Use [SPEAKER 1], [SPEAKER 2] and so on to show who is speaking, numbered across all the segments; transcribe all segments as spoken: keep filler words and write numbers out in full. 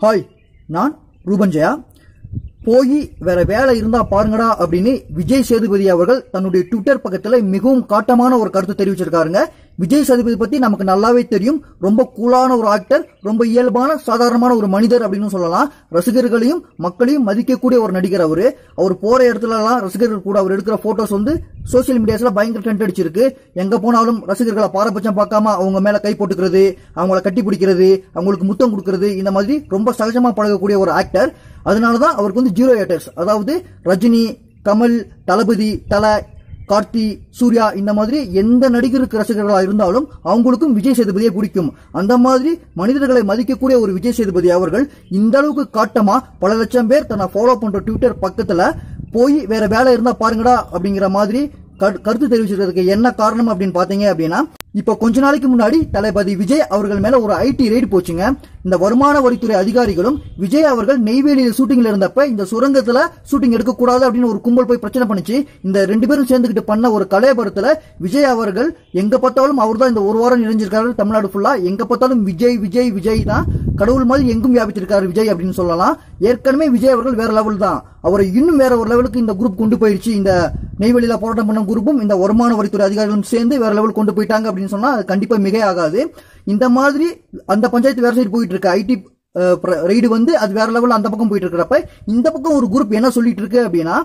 [SPEAKER 1] Hi, நான் ரூபன் ஜெயா. போய் வேற வேலை இருந்தா பாருங்கடா அப்படின்னு விஜய் சேதுபதி அவர்கள் தன்னுடைய ட்விட்டர் பக்கத்துல மிகவும் காட்டமான ஒரு கருத்து தெரிவிச்சிருக்காருங்க. விஜய் சேதுபதி பத்தி நமக்கு நல்லாவே தெரியும். ரொம்ப கூலான ஒரு ஆக்டர், ரொம்ப இயல்பான சாதாரணமான ஒரு மனிதர் அப்படின்னு சொல்லலாம். ரசிகர்களையும் மக்களையும் மதிக்கக்கூடிய ஒரு நடிகர் அவரு. அவர் போற இடத்துல எல்லாம் ரசிகர்கள் கூட அவர் எடுக்கிற போட்டோஸ் வந்து சோசியல் மீடியாஸ்ல பயங்கர ட்ரெண்ட் அடிச்சிருக்கு. எங்க போனாலும் ரசிகர்களை பாரபட்சம் பார்க்காம அவங்க மேல கை போட்டுக்கிறது, அவங்கள கட்டி பிடிக்கிறது, அவங்களுக்கு முத்தம் கொடுக்கிறது, இந்த மாதிரி ரொம்ப சகஜமா பழகக்கூடிய ஒரு ஆக்டர். அதனாலதான் அவருக்கு வந்து ஜீரோ ஏட்டர்ஸ், அதாவது ரஜினி, கமல், தளபதி, தல, கார்த்தி, சூர்யா இந்த மாதிரி எந்த நடிகருக்கு ரசிகர்களா இருந்தாலும் அவங்களுக்கும் விஜய் சேதுபதியை பிடிக்கும். அந்த மாதிரி மனிதர்களை மதிக்கக்கூடிய ஒரு விஜய் சேதுபதி அவர்கள் இந்த அளவுக்கு காட்டமா பல லட்சம் பேர் தன்னை ஃபாலோ பண்ற ட்விட்டர் பக்கத்துல போய் வேற வேலை இருந்தா பாருங்கடா அப்படிங்கிற மாதிரி கருத்து தெரிவிச்சிருக்கிறதுக்கு என்ன காரணம் அப்படின்னு பாத்தீங்க அப்படின்னா, இப்ப கொஞ்ச நாளைக்கு முன்னாடி தளபதி விஜய் அவர்கள் மேல ஒரு ஐடி ரெய்டு போச்சுங்க. இந்த வருமான வரித்துறை அதிகாரிகளும் விஜய் அவர்கள் நெய்வேலியில் ஷூட்டிங்ல இருந்தப்ப இந்த சுரங்கத்துல ஷூட்டிங் எடுக்க கூடாது அப்படின்னு ஒரு கும்பல் போய் பிரச்சனை பண்ணிச்சு. இந்த ரெண்டு பேரும் சேர்ந்துகிட்டு பண்ண ஒரு கலையபரத்துல விஜய் அவர்கள் எங்க பார்த்தாலும் அவர் தான் இந்த ஒரு வாரம் நிறைஞ்சிருக்காரு. தமிழ்நாடு ஃபுல்லா எங்க பார்த்தாலும் விஜய் விஜய் விஜய் தான், கடவுள் மாதிரி எங்கும் வியாபித்திருக்காரு விஜய் அப்படின்னு சொல்லலாம். ஏற்கனவே விஜய் அவர்கள் வேற லெவல் தான், அவரை இன்னும் வேற ஒரு லெவலுக்கு இந்த குரூப் கொண்டு போயிடுச்சு. இந்த நெய்வேலியில போராட்டம் பண்ண குரூப்பும் இந்த வருமான வரித்துறை அதிகாரிகளும் சேர்ந்து வேற லெவல் கொண்டு போயிட்டாங்க அப்படின்னு சொன்னா அது கண்டிப்பா மிக ஆகாது. இந்த மாதிரி அந்த பஞ்சாயத்து வேற சைடு போயிட்டு இருக்கு. ஐடி ரெய்டு வந்து அது வேற லெவல் அந்த பக்கம் போயிட்டு இருக்கிறப்ப இந்த பக்கம் ஒரு குரூப் என்ன சொல்லிட்டு இருக்கு அப்படின்னா,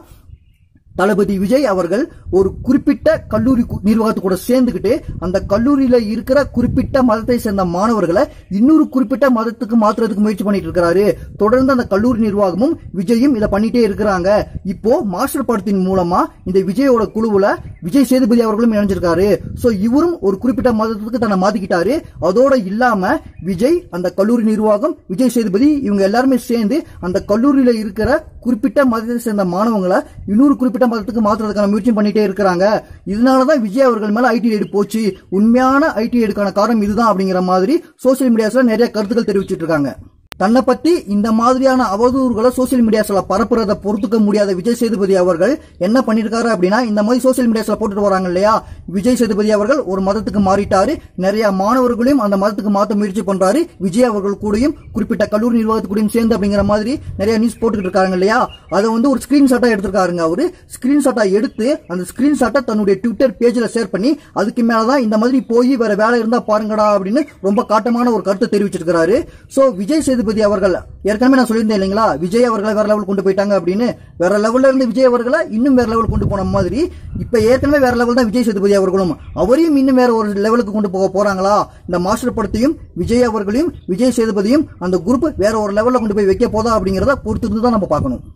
[SPEAKER 1] தளபதி விஜய் அவர்கள் ஒரு குறிப்பிட்ட கல்லூரி நிர்வாகத்து கூட சேர்ந்துகிட்டு அந்த கல்லூரியில இருக்கிற குறிப்பிட்ட மதத்தை சேர்ந்த மாணவர்களை இன்னொரு குறிப்பிட்ட மதத்துக்கு மாற்றுறதுக்கு முயற்சி பண்ணிட்டு இருக்கிறாரு. தொடர்ந்து அந்த கல்லூரி நிர்வாகமும் விஜயும் இதை பண்ணிட்டே இருக்கிறாங்க. இப்போ மாஸ்டர் படத்தின் மூலமா இந்த விஜயோட குழுவுல விஜய் சேதுபதி அவர்களும் இணைஞ்சிருக்காரு. சோ இவரும் ஒரு குறிப்பிட்ட மதத்துக்கு தன்னை மாத்திக்கிட்டாரு. அதோட இல்லாம விஜய், அந்த கல்லூரி நிர்வாகம், விஜய் சேதுபதி இவங்க எல்லாருமே சேர்ந்து அந்த கல்லூரியில இருக்கிற குறிப்பிட்ட மதத்தை சேர்ந்த மாணவங்களை இன்னொரு குறிப்பிட்ட மதத்துக்கு மாற்றுறதுக்கான முயற்சி பண்ணிட்டே இருக்கிறாங்க. இதனாலதான் விஜய் அவர்கள் மேல ஐடி ரெய்டு போச்சு. உண்மையான ஐடி ரெய்டுக்கான காரணம் இதுதான் அப்படிங்கிற மாதிரி சோசியல் மீடியாஸ்ல நிறைய கருத்துக்கள் தெரிவிச்சிட்டு இருக்காங்க. தன்னை பத்தி இந்த மாதிரியான அவதூறுகளை சோசியல் மீடியாஸ்ல பரப்புறத பொறுத்துக்க முடியாத விஜய் சேதுபதி அவர்கள் என்ன பண்ணிருக்காரு அப்படின்னா, இந்த மாதிரி சோசியல் மீடியாஸ்ல போட்டுட்டு வராங்க இல்லையா, விஜய் சேதுபதி அவர்கள் ஒரு மதத்துக்கு மாறிட்டாரு, நிறைய மாணவர்களையும் அந்த மதத்துக்கு மாற்ற முயற்சி பண்றாரு, விஜய் அவர்கள் கூடயும் குறிப்பிட்ட கல்லூரி நிர்வாகத்துக்கூடயும் சேர்ந்து அப்படிங்கிற மாதிரி நிறைய நியூஸ் போட்டுக்கிட்டு இருக்காங்க இல்லையா. அதை வந்து ஒரு ஸ்கிரீன்ஷாட்டா எடுத்திருக்காருங்க. அவரு ஸ்கிரீன்ஷாட்டா எடுத்து அந்த ஸ்கிரீன்ஷாட்டை தன்னுடைய ட்விட்டர் பேஜ்ல ஷேர் பண்ணி அதுக்கு மேலதான் இந்த மாதிரி போய் வேற வேலை இருந்தா பாருங்கடா அப்படின்னு ரொம்ப காட்டமான ஒரு கருத்தை தெரிவிச்சிருக்காரு. சோ விஜய் சேதுபதி அவர்கள் ஏற்கனவே நான் சொல்லியிருந்தேன் இல்லைங்களா, விஜய் அவர்களை வேற லெவல் கொண்டு போயிட்டாங்க அப்படின்னு. வேற லெவல்ல இருந்து விஜய் அவர்களை இன்னும் வேற லெவல் கொண்டு போன மாதிரி இப்ப ஏற்கனவே வேற லெவல் தான் விஜய் சேதுபதி அவர்களும், அவரையும் இன்னும் வேற ஒரு லெவலுக்கு கொண்டு போக போறாங்களா? இந்த மாஸ்டர் படத்தையும் விஜய் அவர்களையும் விஜய் சேதுபதியும் அந்த குரூப் வேற ஒரு லெவல்ல கொண்டு போய் வைக்க போதா அப்படிங்கறத பொறுத்து தான் நம்ம பார்க்கணும்.